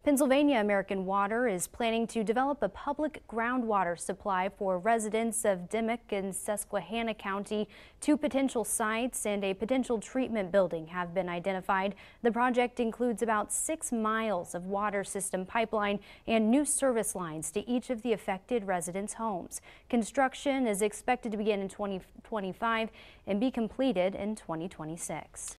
Pennsylvania American Water is planning to develop a public groundwater supply for residents of Dimock and Susquehanna County. Two potential sites and a potential treatment building have been identified. The project includes about 6 miles of water system pipeline and new service lines to each of the affected residents' homes. Construction is expected to begin in 2025 and be completed in 2026.